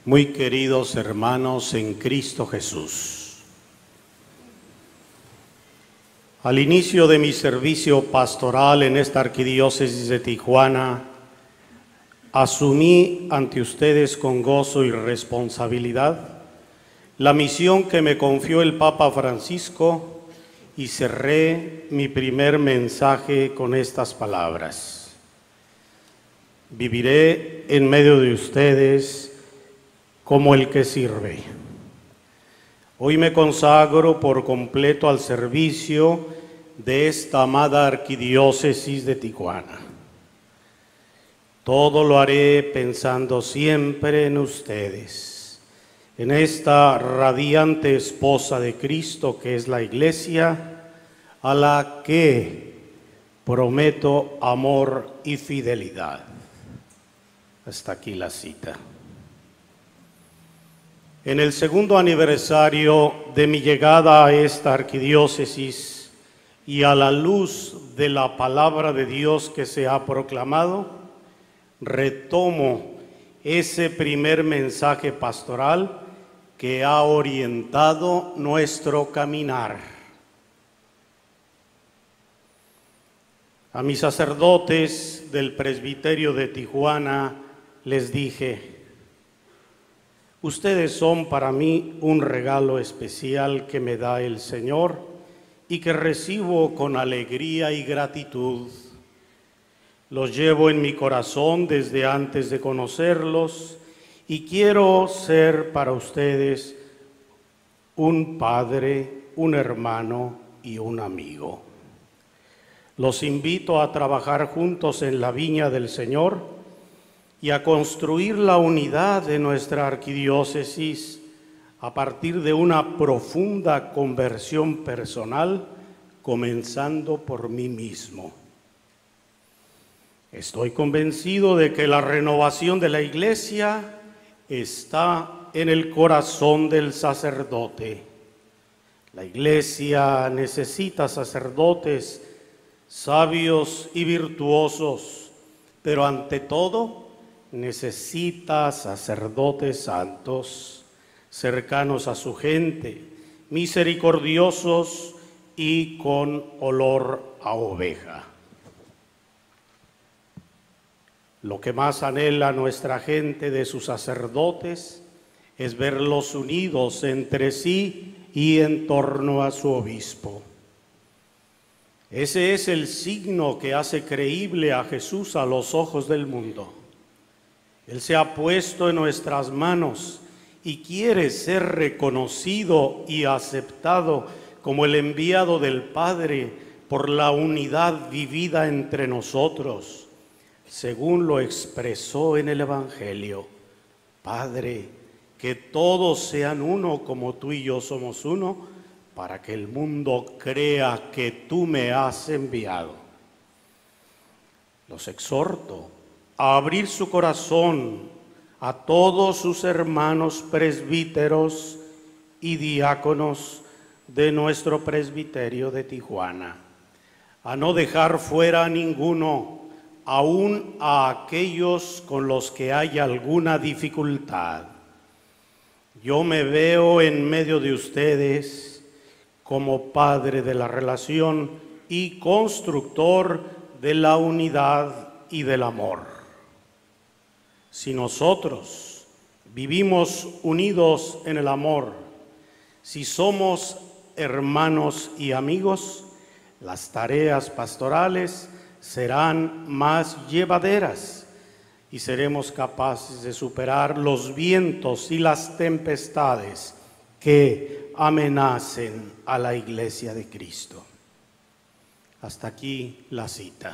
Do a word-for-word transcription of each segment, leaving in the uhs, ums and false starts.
Muy queridos hermanos en Cristo Jesús, al inicio de mi servicio pastoral en esta arquidiócesis de Tijuana, asumí ante ustedes con gozo y responsabilidad la misión que me confió el Papa Francisco y cerré mi primer mensaje con estas palabras: viviré en medio de ustedes como el que sirve. Hoy me consagro por completo al servicio de esta amada arquidiócesis de Tijuana. Todo lo haré pensando siempre en ustedes, en esta radiante esposa de Cristo que es la Iglesia, a la que prometo amor y fidelidad. Hasta aquí la cita. En el segundo aniversario de mi llegada a esta arquidiócesis y a la luz de la palabra de Dios que se ha proclamado, retomo ese primer mensaje pastoral que ha orientado nuestro caminar. A mis sacerdotes del presbiterio de Tijuana les dije: ustedes son para mí un regalo especial que me da el Señor y que recibo con alegría y gratitud. Los llevo en mi corazón desde antes de conocerlos y quiero ser para ustedes un padre, un hermano y un amigo. Los invito a trabajar juntos en la viña del Señor y a construir la unidad de nuestra arquidiócesis a partir de una profunda conversión personal, comenzando por mí mismo. Estoy convencido de que la renovación de la Iglesia está en el corazón del sacerdote. La Iglesia necesita sacerdotes sabios y virtuosos, pero ante todo necesita sacerdotes santos, cercanos a su gente, misericordiosos y con olor a oveja. Lo que más anhela nuestra gente de sus sacerdotes es verlos unidos entre sí y en torno a su obispo. Ese es el signo que hace creíble a Jesús a los ojos del mundo. Él se ha puesto en nuestras manos y quiere ser reconocido y aceptado como el enviado del Padre por la unidad vivida entre nosotros, según lo expresó en el Evangelio. Padre, que todos sean uno como tú y yo somos uno, para que el mundo crea que tú me has enviado. Los exhorto a abrir su corazón a todos sus hermanos presbíteros y diáconos de nuestro presbiterio de Tijuana, a no dejar fuera a ninguno, aún a aquellos con los que hay alguna dificultad. Yo me veo en medio de ustedes como padre de la relación y constructor de la unidad y del amor. Si nosotros vivimos unidos en el amor, si somos hermanos y amigos, las tareas pastorales serán más llevaderas y seremos capaces de superar los vientos y las tempestades que amenacen a la Iglesia de Cristo. Hasta aquí la cita.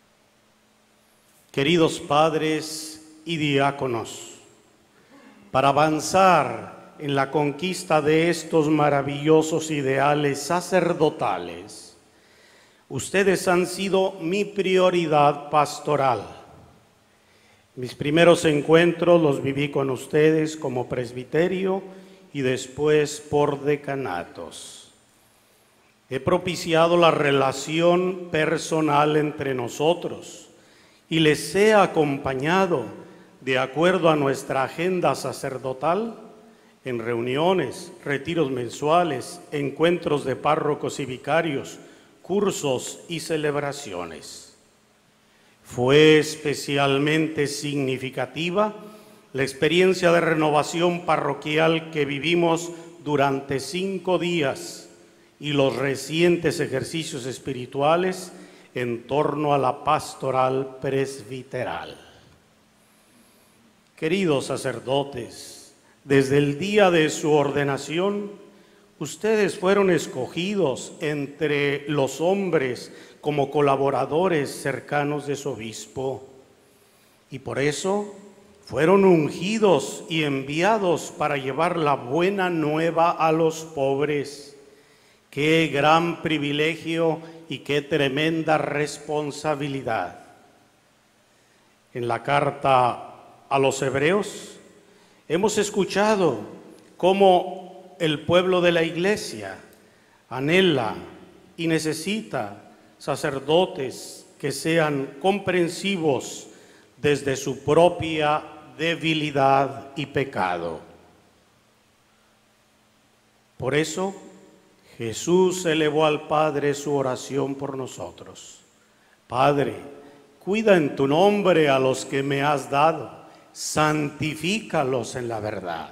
Queridos padres y diáconos, para avanzar en la conquista de estos maravillosos ideales sacerdotales, ustedes han sido mi prioridad pastoral. Mis primeros encuentros los viví con ustedes como presbiterio y después por decanatos. He propiciado la relación personal entre nosotros y les he acompañado de acuerdo a nuestra agenda sacerdotal, en reuniones, retiros mensuales, encuentros de párrocos y vicarios, cursos y celebraciones. Fue especialmente significativa la experiencia de renovación parroquial que vivimos durante cinco días y los recientes ejercicios espirituales en torno a la pastoral presbiteral. Queridos sacerdotes, desde el día de su ordenación, ustedes fueron escogidos entre los hombres como colaboradores cercanos de su obispo, y por eso fueron ungidos y enviados para llevar la buena nueva a los pobres. ¡Qué gran privilegio y qué tremenda responsabilidad! En la carta a los Hebreos hemos escuchado cómo el pueblo de la Iglesia anhela y necesita sacerdotes que sean comprensivos desde su propia debilidad y pecado. Por eso, Jesús elevó al Padre su oración por nosotros. Padre, cuida en tu nombre a los que me has dado, santifícalos en la verdad.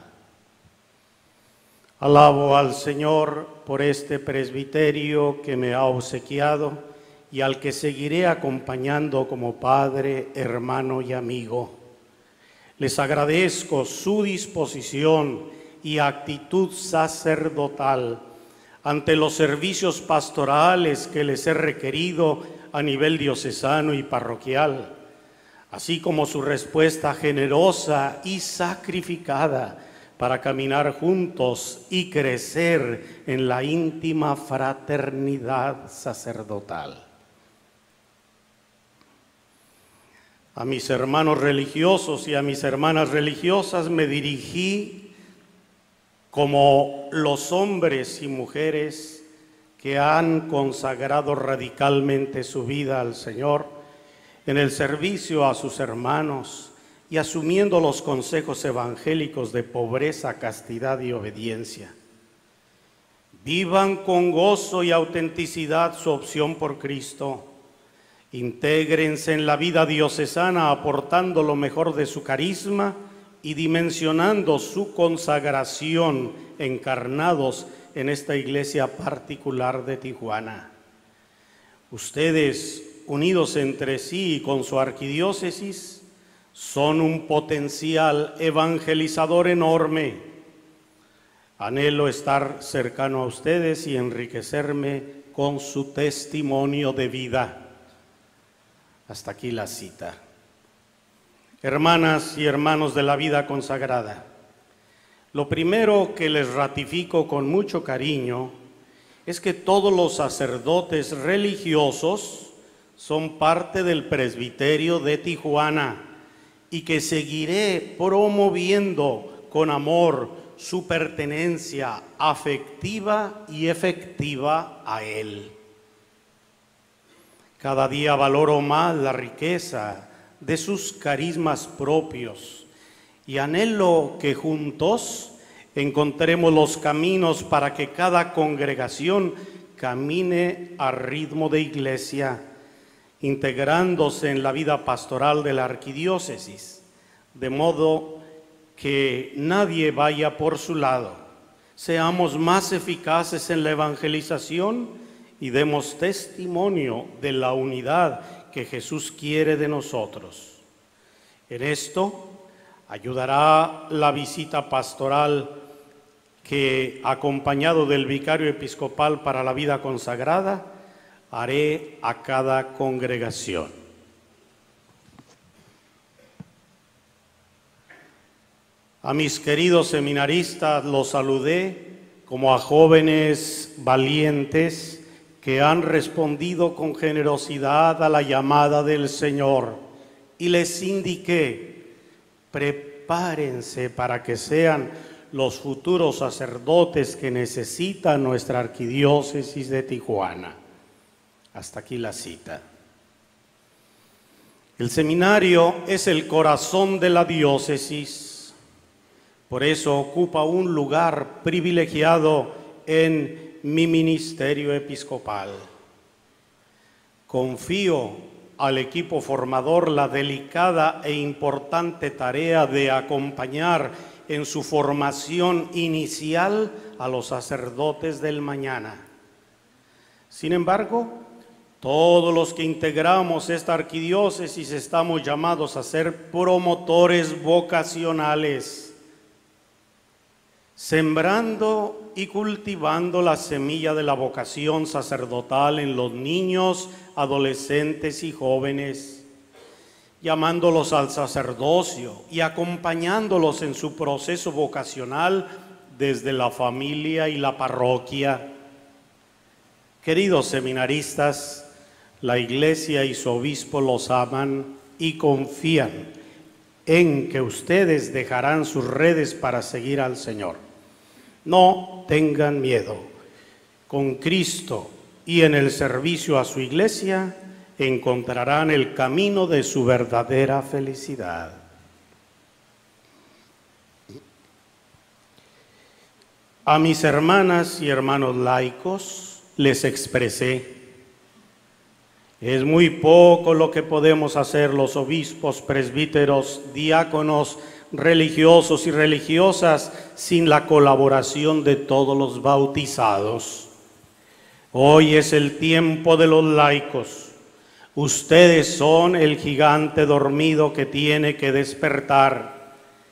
Alabo al Señor por este presbiterio que me ha obsequiado y al que seguiré acompañando como padre, hermano y amigo. Les agradezco su disposición y actitud sacerdotal ante los servicios pastorales que les he requerido a nivel diocesano y parroquial, así como su respuesta generosa y sacrificada para caminar juntos y crecer en la íntima fraternidad sacerdotal. A mis hermanos religiosos y a mis hermanas religiosas me dirigí como los hombres y mujeres que han consagrado radicalmente su vida al Señor en el servicio a sus hermanos y asumiendo los consejos evangélicos de pobreza, castidad y obediencia. Vivan con gozo y autenticidad su opción por Cristo. Intégrense en la vida diocesana aportando lo mejor de su carisma y dimensionando su consagración encarnados en esta iglesia particular de Tijuana. Ustedes, unidos entre sí y con su arquidiócesis, son un potencial evangelizador enorme. Anhelo estar cercano a ustedes y enriquecerme con su testimonio de vida. Hasta aquí la cita. Hermanas y hermanos de la vida consagrada, lo primero que les ratifico con mucho cariño es que todos los sacerdotes religiosos son parte del presbiterio de Tijuana y que seguiré promoviendo con amor su pertenencia afectiva y efectiva a él. Cada día valoro más la riqueza de sus carismas propios y anhelo que juntos encontremos los caminos para que cada congregación camine a ritmo de iglesia, integrándose en la vida pastoral de la arquidiócesis, de modo que nadie vaya por su lado. Seamos más eficaces en la evangelización y demos testimonio de la unidad que Jesús quiere de nosotros. En esto ayudará la visita pastoral que, acompañado del vicario episcopal para la vida consagrada, haré a cada congregación. A mis queridos seminaristas los saludé como a jóvenes valientes que han respondido con generosidad a la llamada del Señor, y les indiqué: prepárense para que sean los futuros sacerdotes que necesita nuestra arquidiócesis de Tijuana. Hasta aquí la cita. El seminario es el corazón de la diócesis, por eso ocupa un lugar privilegiado en mi ministerio episcopal. Confío al equipo formador la delicada e importante tarea de acompañar en su formación inicial a los sacerdotes del mañana. Sin embargo, todos los que integramos esta arquidiócesis estamos llamados a ser promotores vocacionales, sembrando y cultivando la semilla de la vocación sacerdotal en los niños, adolescentes y jóvenes, llamándolos al sacerdocio y acompañándolos en su proceso vocacional desde la familia y la parroquia. Queridos seminaristas, la Iglesia y su obispo los aman y confían en que ustedes dejarán sus redes para seguir al Señor. No tengan miedo. Con Cristo y en el servicio a su Iglesia encontrarán el camino de su verdadera felicidad. A mis hermanas y hermanos laicos les expresé: es muy poco lo que podemos hacer los obispos, presbíteros, diáconos, religiosos y religiosas sin la colaboración de todos los bautizados. Hoy es el tiempo de los laicos. Ustedes son el gigante dormido que tiene que despertar.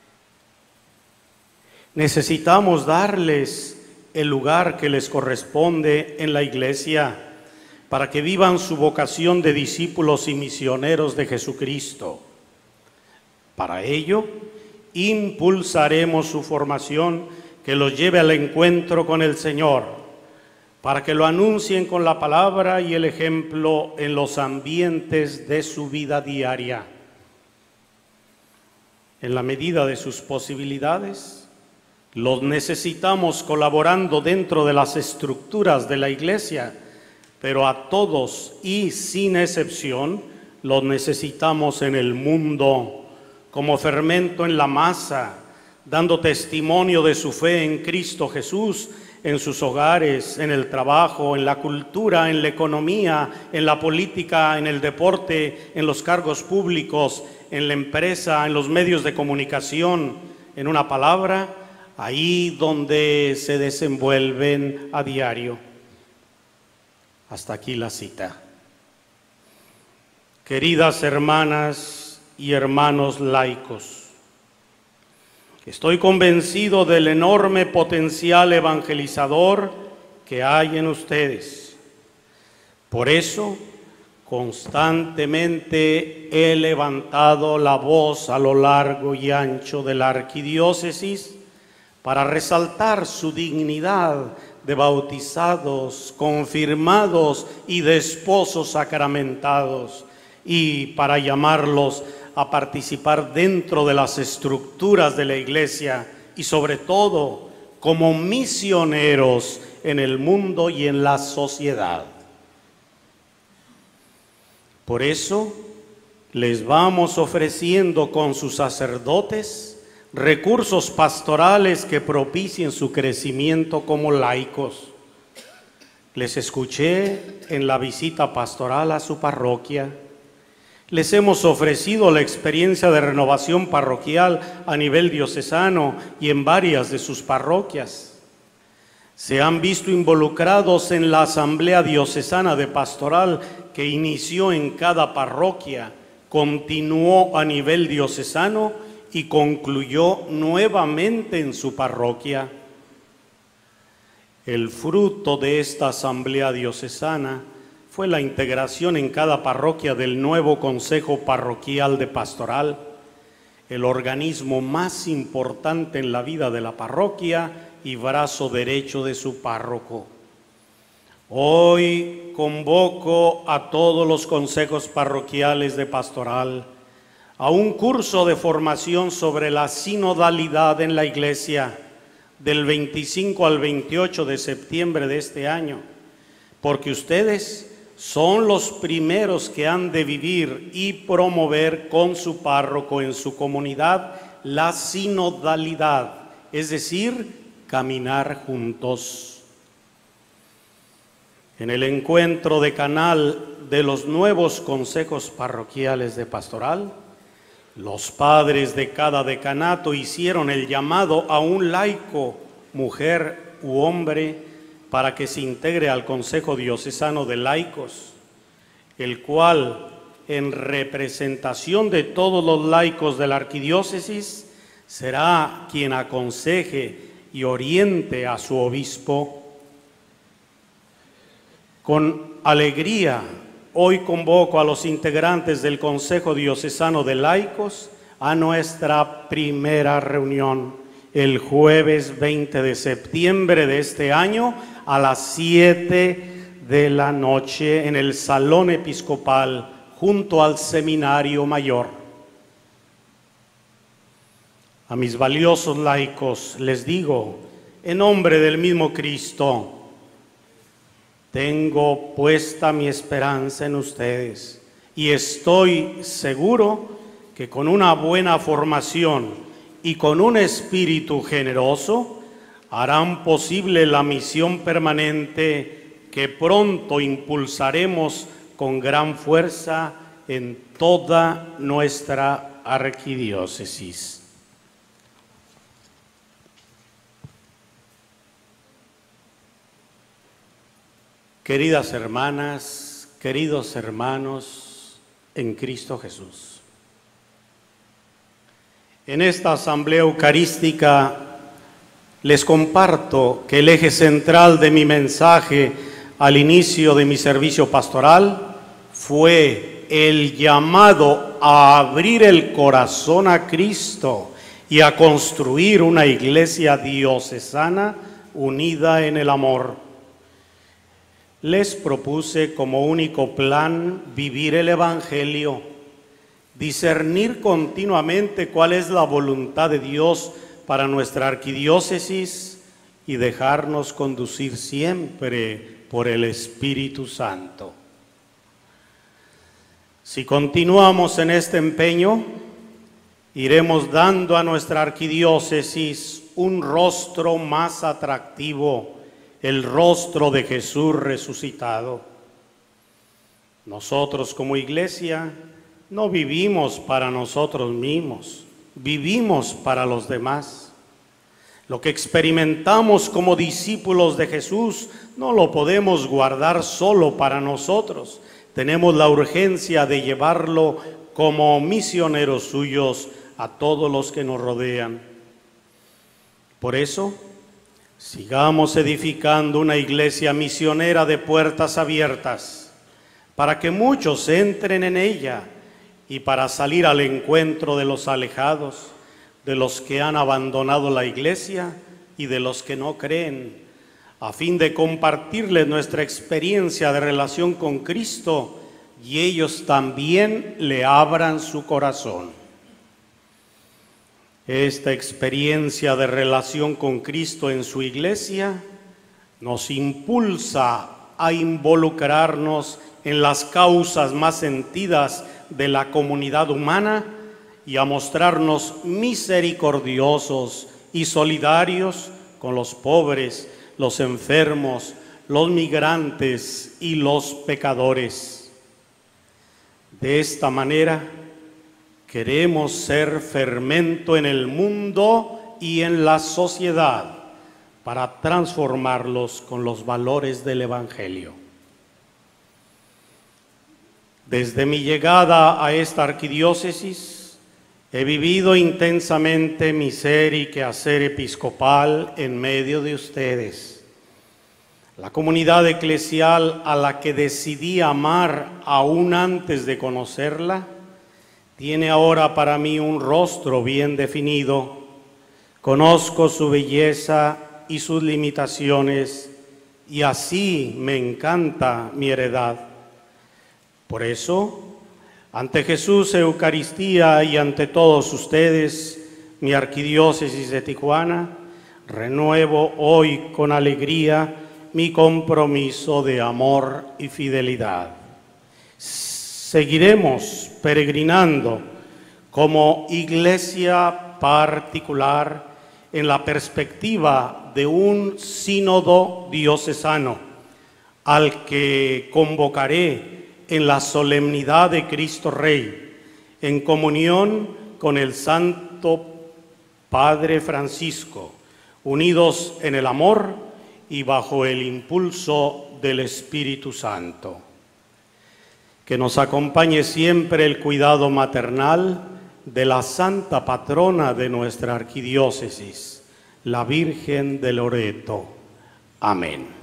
Necesitamos darles el lugar que les corresponde en la Iglesia para que vivan su vocación de discípulos y misioneros de Jesucristo. Para ello, impulsaremos su formación que los lleve al encuentro con el Señor, para que lo anuncien con la palabra y el ejemplo en los ambientes de su vida diaria. En la medida de sus posibilidades, los necesitamos colaborando dentro de las estructuras de la Iglesia, pero a todos y sin excepción los necesitamos en el mundo como fermento en la masa, dando testimonio de su fe en Cristo Jesús, en sus hogares, en el trabajo, en la cultura, en la economía, en la política, en el deporte, en los cargos públicos, en la empresa, en los medios de comunicación, en una palabra, ahí donde se desenvuelven a diario. Hasta aquí la cita. Queridas hermanas y hermanos laicos, estoy convencido del enorme potencial evangelizador que hay en ustedes. Por eso, constantemente he levantado la voz a lo largo y ancho de la arquidiócesis para resaltar su dignidad de bautizados, confirmados y de esposos sacramentados, y para llamarlos a participar dentro de las estructuras de la Iglesia y sobre todo como misioneros en el mundo y en la sociedad. Por eso les vamos ofreciendo con sus sacerdotes recursos pastorales que propicien su crecimiento como laicos. Les escuché en la visita pastoral a su parroquia. Les hemos ofrecido la experiencia de renovación parroquial a nivel diocesano y en varias de sus parroquias. Se han visto involucrados en la Asamblea Diocesana de Pastoral que inició en cada parroquia, continuó a nivel diocesano y concluyó nuevamente en su parroquia. El fruto de esta asamblea diocesana fue la integración en cada parroquia del nuevo Consejo Parroquial de Pastoral, el organismo más importante en la vida de la parroquia y brazo derecho de su párroco. Hoy convoco a todos los consejos parroquiales de pastoral a un curso de formación sobre la sinodalidad en la Iglesia del veinticinco al veintiocho de septiembre de este año, porque ustedes son los primeros que han de vivir y promover con su párroco en su comunidad la sinodalidad, es decir, caminar juntos. En el encuentro de canal de los nuevos consejos parroquiales de pastoral, los padres de cada decanato hicieron el llamado a un laico, mujer u hombre, para que se integre al Consejo Diocesano de Laicos, el cual, en representación de todos los laicos de la arquidiócesis, será quien aconseje y oriente a su obispo. Con alegría, hoy convoco a los integrantes del Consejo Diocesano de Laicos a nuestra primera reunión, el jueves veinte de septiembre de este año, a las siete de la noche en el Salón Episcopal junto al Seminario Mayor. A mis valiosos laicos les digo, en nombre del mismo Cristo, tengo puesta mi esperanza en ustedes y estoy seguro que con una buena formación y con un espíritu generoso harán posible la misión permanente que pronto impulsaremos con gran fuerza en toda nuestra arquidiócesis. Queridas hermanas, queridos hermanos en Cristo Jesús, en esta asamblea eucarística les comparto que el eje central de mi mensaje al inicio de mi servicio pastoral fue el llamado a abrir el corazón a Cristo y a construir una iglesia diocesana unida en el amor. Les propuse como único plan vivir el Evangelio, discernir continuamente cuál es la voluntad de Dios para nuestra arquidiócesis y dejarnos conducir siempre por el Espíritu Santo. Si continuamos en este empeño, iremos dando a nuestra arquidiócesis un rostro más atractivo, el rostro de Jesús resucitado. Nosotros como iglesia no vivimos para nosotros mismos, vivimos para los demás. Lo que experimentamos como discípulos de Jesús no lo podemos guardar solo para nosotros. Tenemos la urgencia de llevarlo como misioneros suyos a todos los que nos rodean. Por eso, sigamos edificando una iglesia misionera de puertas abiertas, para que muchos entren en ella y para salir al encuentro de los alejados, de los que han abandonado la iglesia y de los que no creen, a fin de compartirles nuestra experiencia de relación con Cristo y ellos también le abran su corazón. Esta experiencia de relación con Cristo en su iglesia nos impulsa a involucrarnos en las causas más sentidas de la comunidad humana y a mostrarnos misericordiosos y solidarios con los pobres, los enfermos, los migrantes y los pecadores. De esta manera, queremos ser fermento en el mundo y en la sociedad para transformarlos con los valores del Evangelio. Desde mi llegada a esta arquidiócesis, he vivido intensamente mi ser y quehacer episcopal en medio de ustedes. La comunidad eclesial a la que decidí amar aún antes de conocerla, tiene ahora para mí un rostro bien definido. Conozco su belleza y sus limitaciones, y así me encanta mi heredad. Por eso, ante Jesús, Eucaristía y ante todos ustedes, mi arquidiócesis de Tijuana, renuevo hoy con alegría mi compromiso de amor y fidelidad. Seguiremos peregrinando como iglesia particular en la perspectiva de un sínodo diocesano al que convocaré en la solemnidad de Cristo Rey, en comunión con el Santo Padre Francisco, unidos en el amor y bajo el impulso del Espíritu Santo. Que nos acompañe siempre el cuidado maternal de la santa patrona de nuestra arquidiócesis, la Virgen de Loreto. Amén.